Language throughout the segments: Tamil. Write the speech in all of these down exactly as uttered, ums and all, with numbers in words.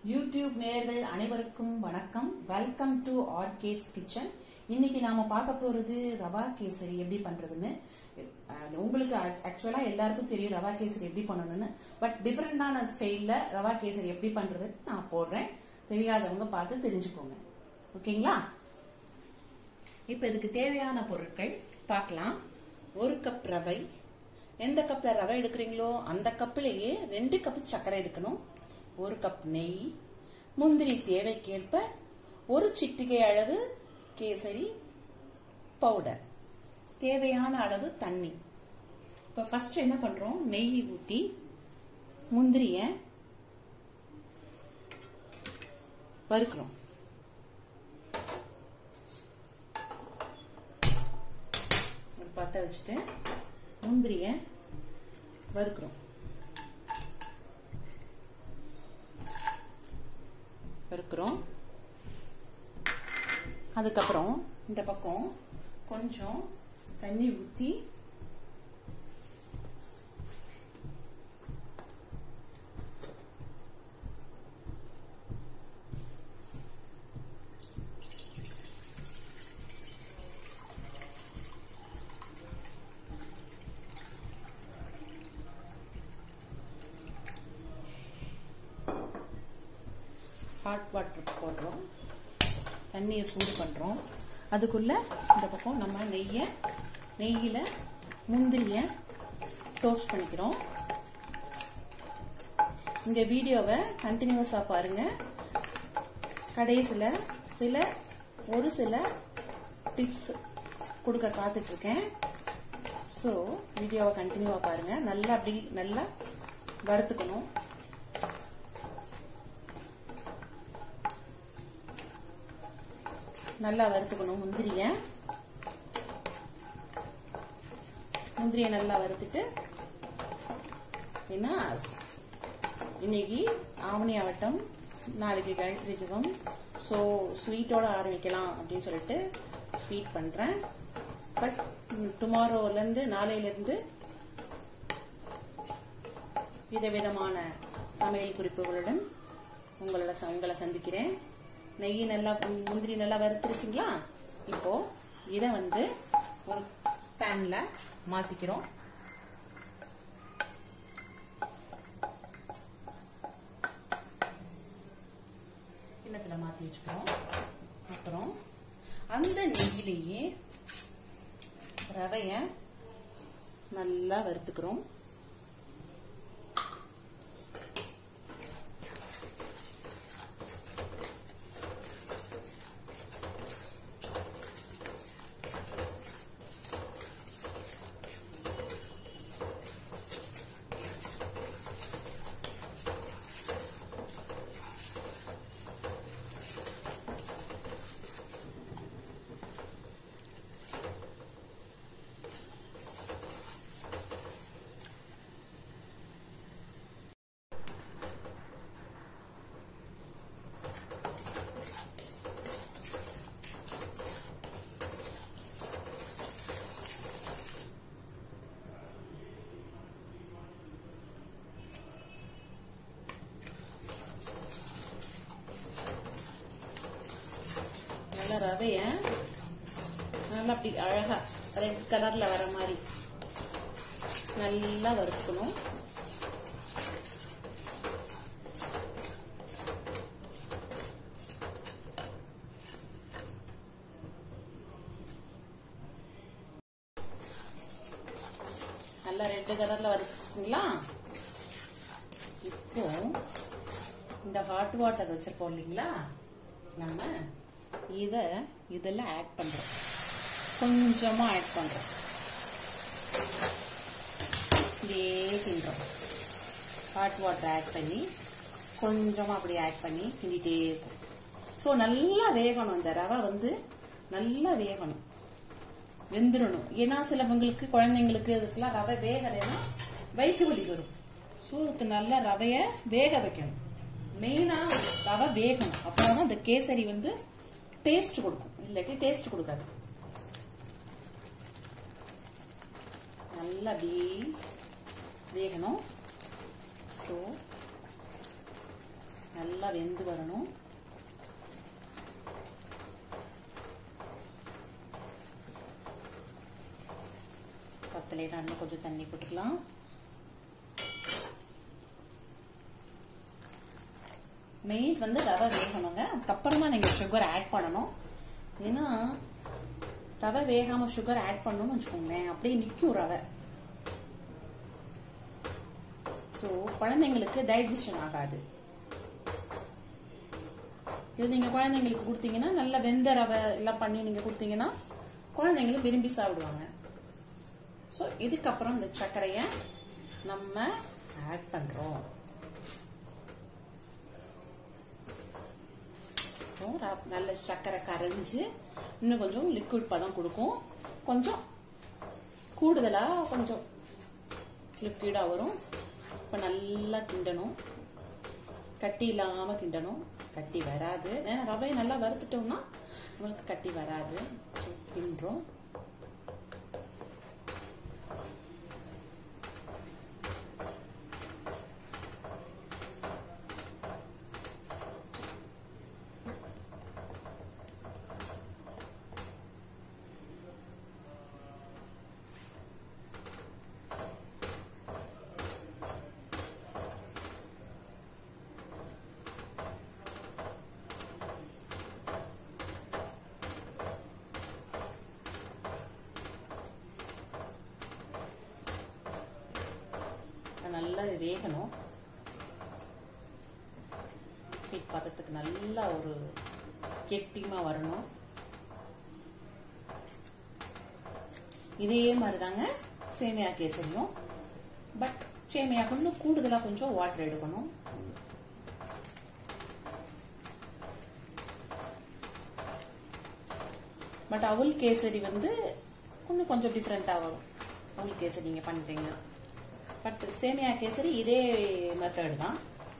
யூடியூப் நேயர்கள் அனைவருக்கும் வணக்கம். Welcome to RK's kitchen. இன்னைக்கு நாம பார்க்க போறது ரவா கேசரி எப்படி பண்றதுன்னு. உங்களுக்கு ஆக்சுவலா எல்லாருக்கும் தெரியும் ரவா கேசரி எப்படி பண்ணணும்னு. பட் டிஃபரெண்டான ஸ்டைல்ல ரவா கேசரி எப்படி பண்றதுன்னு நான் போடுறேன். தெரியாதவங்க பார்த்து தெரிஞ்சுக்கோங்க. ஓகேங்களா? இப்ப இதுக்கு தேவையான பொருட்கள் பார்க்கலாம். ஒரு கப் ரவை. எந்த கப்ல ரவை எடுக்கிறீங்களோ அந்த கப்பிலேயே ரெண்டு கப் சர்க்கரை எடுக்கணும். ஒரு கப் நெய், முந்திரி தேவைக்கேற்ப, ஒரு சிட்டிகை அளவு கேசரி பவுடர், தேவையான அளவு தண்ணி. இப்ப ஃபர்ஸ்ட் என்ன பண்றோம், நெய் ஊத்தி முந்திரிய வறுக்கிறோம். பத்த வச்சுட்டு முந்திரிய வறுக்கிறோம். வறுக்கிறோம். அதுக்கப்புறம் இந்த பக்கம் கொஞ்சம் தண்ணி ஊத்தி ஹாட் வாட்டர் போடுறோம். தண்ணியை சூடு பண்றோம். அதுக்குள்ள இந்த பக்கம் நம்ம நெய்ய நெய்யில முந்திரிய டோஸ்ட் பண்ணிக்கிறோம். இந்த வீடியோவை கண்டினியூஸா பாருங்க. கடைசில சில ஒரு சில டிப்ஸ் கொடுக்க காத்துட்டு இருக்கேன். ஸோ வீடியோவை கண்டினியூவா பாருங்க. நல்லா அப்படி நல்லா வறுத்துக்கணும். நல்லா வறுத்துக்கணும் முந்திரிய. முந்திரிய நல்லா வறுத்துட்டு, ஏன்னா இன்னைக்கு ஆவணி ஆவட்டம், நாளைக்கு காயத்ரி ஜபம், ஸோ ஸ்வீட்டோட ஆரம்பிக்கலாம் அப்படின்னு சொல்லிட்டு ஸ்வீட் பண்றேன். பட் டுமாரோல இருந்து நாளையில இருந்து விதவிதமான சமையல் குறிப்புகளுடன் உங்களோட உங்களை சந்திக்கிறேன். நெய் நல்லா முந்திரி நல்லா வறுத்துருச்சுங்களா? இப்போ இத வந்து ஒரு பேன்ல மாத்திக்கிறோம். கிண்ணத்துல மாத்தி வச்சுக்கிறோம். அப்புறம் அந்த நெய்யிலேயே ரவைய நல்லா வறுத்துக்கிறோம். ரவைய நல்லா அப்படி அழகா ரெட் கலர்ல வர மாதிரி நல்லா வறுக்கணும். நல்லா ரெட் கலர்ல வறுக்குங்களா? இப்போ இந்த ஹாட் வாட்டர் வச்சிருக்கோம் இல்லைங்களா, நம்ம இத இதெல்லாம் ஆட் பண்றோம். கொஞ்சமா ஆட் பண்றோம். இப்படியே கிண்டுறோம். ஹாட் வாட்டர் ஆட் பண்ணி கொஞ்சமா அப்படி ஆட் பண்ணி கிண்டிட்டே இருக்கும். ஸோ நல்லா வேகணும். இந்த ரவை வந்து நல்லா வேகணும், வெந்துடணும். ஏன்னா சிலவங்களுக்கு குழந்தைங்களுக்கு இதுக்கெல்லாம் ரவை வேகலைன்னா வயிற்று வலி வரும். ஸோ இதுக்கு நல்லா ரவைய வேக வைக்கணும். மெயினா ரவை வேகணும். அப்பதான் இந்த கேசரி வந்து டேஸ்ட் கொடுக்கும். இல்லாட்டி டேஸ்ட் கொடுக்காது. நல்லா அப்படியே வேகணும். ஸோ நல்லா வெந்து வரணும். பத்தலைனா இன்னும் கொஞ்சம் தண்ணி போட்டுக்கலாம். மெயின் வந்து ரவை வேகணுங்க. அதுக்கப்புறமா நீங்க சுகர் ஆட் பண்ணணும். ஏன்னா ரவை வேகாம சுகர் ஆட் பண்ணணும்னு வச்சுக்கோங்களேன், அப்படியே நிற்கும் ரவை. ஸோ குழந்தைங்களுக்கு டைஜஷன் ஆகாது. இது நீங்க குழந்தைங்களுக்கு கொடுத்தீங்கன்னா, நல்ல வெந்த ரவை எல்லாம் பண்ணி நீங்க கொடுத்தீங்கன்னா குழந்தைங்களுக்கு விரும்பி சாப்பிடுவாங்க. ஸோ இதுக்கப்புறம் இந்த சர்க்கரையை நம்ம ஆட் பண்றோம். நல்ல சர்க்கரை கரைஞ்சு இன்னும் கொஞ்சம் லிக்விட் பதம் கொடுக்கும். கொஞ்சம் கூடுதலா கொஞ்சம் லிக்விடா வரும். இப்ப நல்லா கிண்டணும். கட்டி இல்லாம கிண்டணும். கட்டி வராது. ஏன்னா ரவையை நல்லா வறுத்துட்டோம்னா நம்மளுக்கு கட்டி வராது. கிண்டுறோம். நல்லா வேகணும். ஹீட் பதத்துக்கு நல்லா ஒரு கெட்டிமா வரணும். இதே மாதிரிதாங்க சேமியா கேசரியும். பட் சேமியா கொஞ்சம் கூடுதலா கொஞ்சம் வாட்டர் எடுக்கணும். பட் அவல் கேசரி வந்து இன்னும் கொஞ்சம் டிஃப்ரெண்டா வரும். அவல் கேசரி நீங்க பண்றீங்கன்னா. பட் சேமியா கேசரி இதே மெத்தட் தான்.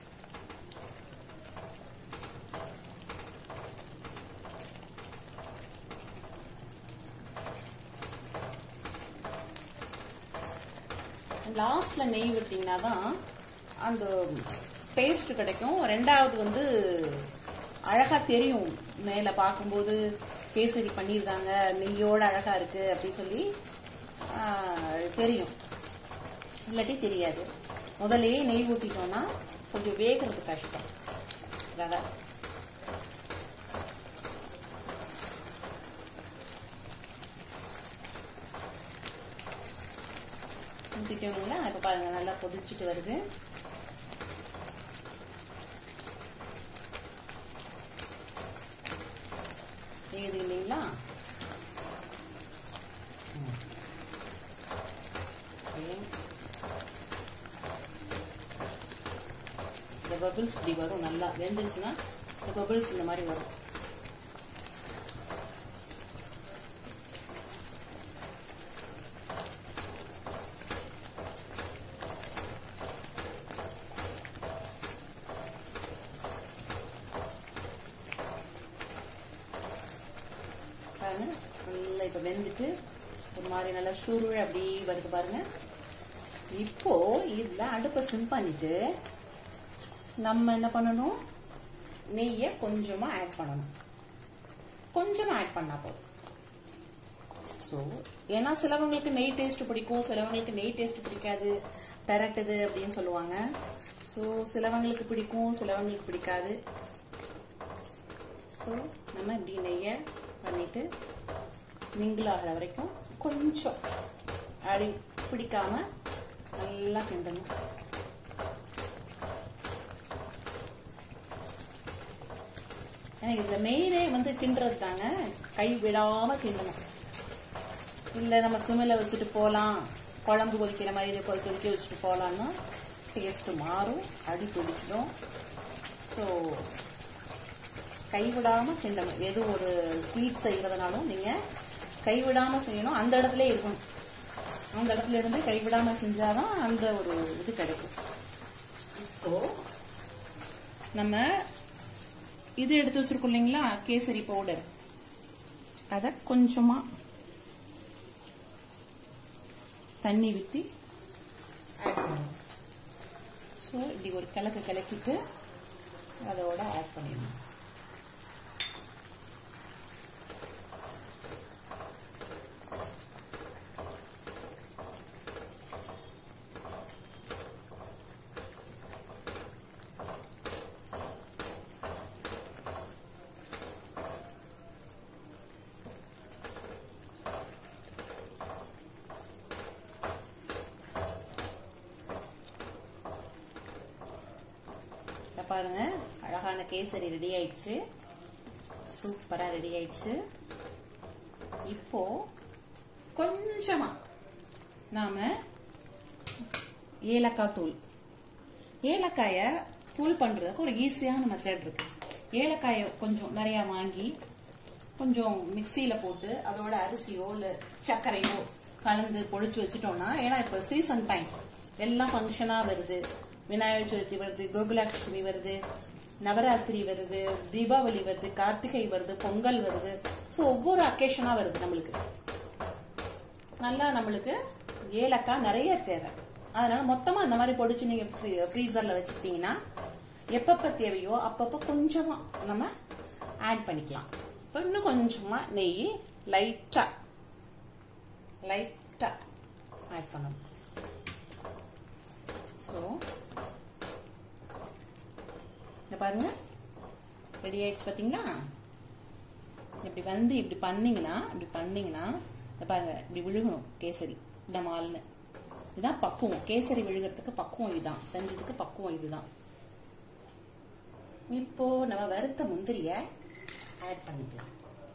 லாஸ்ட்ல நெய் விட்டீங்கன்னா தான் அந்த டேஸ்ட் கிடைக்கும். ரெண்டாவது வந்து அழகா தெரியும். மேல பார்க்கும்போது கேசரி பண்ணியிருக்காங்க, நெய்யோட அழகா இருக்கு அப்படின்னு சொல்லி தெரியும். இல்லாட்டி தெரியாது. முதலையே நெய் ஊத்திட்டோம்னா கொஞ்சம் வேகிறது கஷ்டம். ரவை ஊத்திட்டோம்னா இப்ப பாருங்க நல்லா கொதிச்சுட்டு வருது. வேகுது இல்லைங்களா? இந்த பபிள்ஸ் இப்படி வரும். நல்லா வெந்துச்சுன்னா இந்த பபிள்ஸ் இந்த மாதிரி வரும். நல்லா இப்ப வெந்துட்டு ஒரு மாதிரி நல்லா சுருள் அப்படி வருது பாருங்க. இப்போ இதுல அடுப்பை சிம் பண்ணிட்டு நம்ம என்ன பண்ணணும், நெய்யை கொஞ்சமா ஆட் பண்ணணும். கொஞ்சமா ஆட் பண்ணா போதும். ஸோ ஏன்னா சிலவங்களுக்கு நெய் டேஸ்ட் பிடிக்கும், சிலவங்களுக்கு நெய் டேஸ்ட் பிடிக்காது, பெரட்டுது அப்படின்னு சொல்லுவாங்க. ஸோ சிலவங்களுக்கு பிடிக்கும், சிலவங்களுக்கு பிடிக்காது. ஸோ நம்ம இப்படி நெய்யை பண்ணிட்டு மிங்கிள் ஆகிற வரைக்கும் கொஞ்சம் அடி பிடிக்காம நல்லா கிண்டணும். எனக்கு இதுல மெயினே வந்து கிண்டுறது தாங்க. கை விடாம கிண்டணும். இல்ல நம்ம சிமில வச்சுட்டு போலாம், குழம்பு கொதிக்கிற மாதிரி இதை கொதிக்க கொதிக்க வச்சுட்டு போலாம்னா டேஸ்ட் மாறும், அடி பிடிச்சிடும். ஸோ கைவிடாம கிண்டணும். எது ஒரு ஸ்வீட் செய்யறதுனாலும் நீங்க கைவிடாம செய்யணும். அந்த இடத்துல இருக்கணும். அந்த இடத்துல இருந்து கைவிடாம செஞ்சாதான் அந்த ஒரு இது கிடைக்கும். இப்போ நம்ம இது எடுத்து வச்சிருக்கோம் இல்லைங்களா, கேசரி பவுடர், அத கொஞ்சமா தண்ணி ஊத்தி ஆட் பண்ணணும். ஸோ இப்படி ஒரு கிழக்கு கிளக்கிட்டு அதோட ஆட் பண்ணிடணும். பாருங்க, அழகான கேசரி ரெடி ஆயிடுச்சு. சூப்பரா ரெடி ஆயிடுச்சு. இப்போ கொஞ்சமா நாம ஏலக்காய் தூள், ஏலக்காய தூள் பண்றதுக்கு ஒரு ஈஸியான மெத்தட் இருக்கு. ஏலக்காய கொஞ்சம் நிறைய வாங்கி கொஞ்சம் மிக்சியில போட்டு அதோட அரிசியோ இல்ல சர்க்கரையோ கலந்து பொடிச்சு வச்சுட்டோம்னா, ஏன்னா இப்ப சீசன் டைம் எல்லாம் ஃபங்க்ஷனா வருது. விநாயகர் சதுர்த்தி வருது, கோகுலாஷ்டமி வருது, நவராத்திரி வருது, தீபாவளி வருது, கார்த்திகை வருது, பொங்கல் வருது. சோ ஒவ்வொரு அக்கேஷனா வருது. நம்மளுக்கு நல்லா நம்மளுக்கு ஏலக்காய் நிறைய தேவை. அதனால மொத்தமா இந்த மாதிரி பொடிச்சு நீங்க ஃப்ரீசர்ல வச்சுக்கிட்டீங்கன்னா எப்பப்ப தேவையோ அப்பப்ப கொஞ்சமா நம்ம ஆட் பண்ணிக்கலாம். இப்ப இன்னும் கொஞ்சமா நெய் லைட்டா லைட்டா ஆட் பண்ணணும். ஸோ பாருங்க, ரெடி ஆயிடுச்சு. பாத்தீங்களா? இப்படி வந்து இப்படி பண்ணீங்கன்னா இப்படி பண்ணீங்கன்னா பாருங்க, இப்படி விழுகணும் கேசரி இந்த மால்னு. இதுதான் பக்குவம். கேசரி விழுகிறதுக்கு பக்குவம் இதுதான், செஞ்சதுக்கு பக்குவம் இதுதான். இப்போ நம்ம வறுத்த முந்திரிய ஆட் பண்ணிக்கலாம்.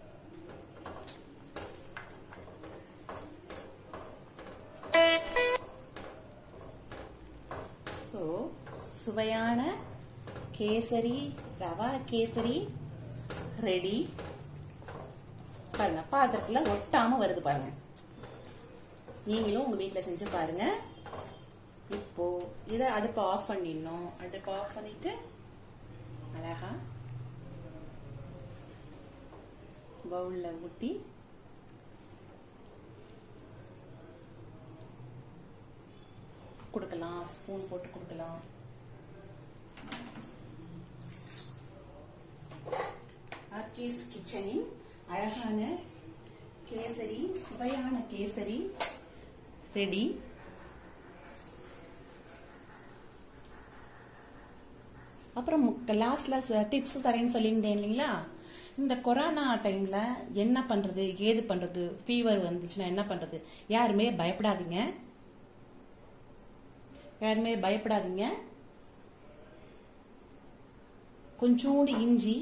ஸோ சுவையான கேசரி, ரவா கேசரி ரெடி. பாருங்க, பாத்திரத்துல ஒட்டாம வருது பாருங்க. நீங்களும் உங்க வீட்டுல செஞ்சு பாருங்க. இப்போ இத அடுப்பை ஆஃப் பண்ணிடணும். அடுப்பை ஆஃப் பண்ணிட்டு அழகா பவுல்ல ஊட்டி கொடுக்கலாம். ஸ்பூன் போட்டு கொடுக்கலாம். ஆர்கேஸ் கிச்சனின் அழகான கேசரி, சுவையான கேசரி ரெடி. அப்புறம் லாஸ்ட்ல டிப்ஸ் தரேன்னு சொல்லியிருந்தேன் இல்லைங்களா? இந்த கொரோனா டைம்ல என்ன பண்றது, ஏது பண்றது, ஃபீவர் வந்துச்சுன்னா என்ன பண்றது, யாருமே பயப்படாதீங்க. யாருமே பயப்படாதீங்க. கொஞ்சோண்டு இஞ்சி,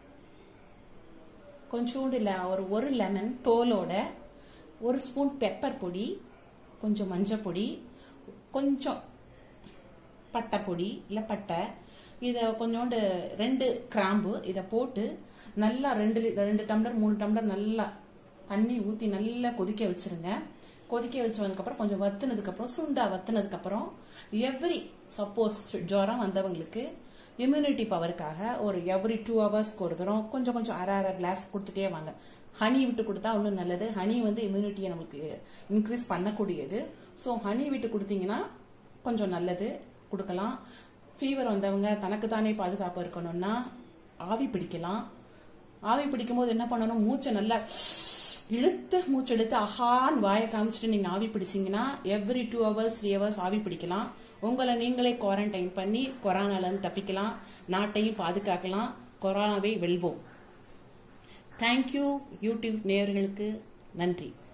கொஞ்சோண்டு ஒரு ஒரு லெமன் தோலோட, ஒரு ஸ்பூன் பெப்பர் பொடி, கொஞ்சம் மஞ்சள் பொடி, கொஞ்சம் பட்டை பொடி இல்ல பட்டை, இத கொஞ்சோண்டு ரெண்டு கிராம்பு, இத போட்டு நல்லா ரெண்டு ரெண்டு டம்ளர் மூணு டம்ளர் நல்லா தண்ணி ஊத்தி நல்லா கொதிக்க வச்சிருங்க. கொதிக்க வச்சதுக்கு அப்புறம் கொஞ்சம் வத்துனதுக்கு அப்புறம் சுண்டா வத்துனதுக்கு அப்புறம் எவ்ரி சப்போஸ் ஜுரம் வந்தவங்களுக்கு இம்யூனிட்டி பவருக்காக ஒரு எவ்ரி டூ ஹவர்ஸ்க்கு ஒரு தரம் கொஞ்சம் கொஞ்சம் அரை அரை கிளாஸ் கொடுத்துட்டே வாங்க. ஹனி விட்டு கொடுத்தா இன்னும் நல்லது. ஹனி வந்து இம்யூனிட்டியை நமக்கு இன்க்ரீஸ் பண்ணக்கூடியது. ஸோ ஹனி விட்டு கொடுத்தீங்கன்னா கொஞ்சம் நல்லது, கொடுக்கலாம். ஃபீவர் வந்தவங்க தனக்கு தானே பாதுகாப்பு இருக்கணும்னா ஆவி பிடிக்கலாம். ஆவி பிடிக்கும் போது என்ன பண்ணணும், மூச்சை நல்லா இழுத்து மூச்சு எடுத்து அஹான் வாயை காமிச்சிட்டு நீங்க ஆவி பிடிச்சீங்கன்னா every two hours three hours ஆவி பிடிக்கலாம். உங்களை நீங்களே குவாரண்டைன் பண்ணி கொரோனால இருந்து தப்பிக்கலாம், நாட்டையும் பாதுகாக்கலாம், கொரோனாவை வெல்வோம். தேங்க்யூ யூடியூப் நேயர்களுக்கு நன்றி.